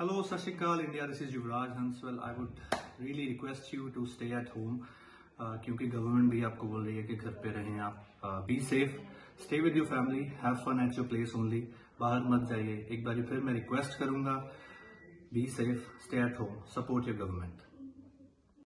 Hello, Sat Shri Akal, India. This is Yuvraj Hans. Well, I would really request you to stay at home क्योंकि government भी आपको बोल रही है कि घर पे रहें आप. Be safe, stay with your family, have fun at your place only. बाहर मत जाइए. एक बार फिर मैं रिक्वेस्ट करूंगा, be safe, stay at home, support your government.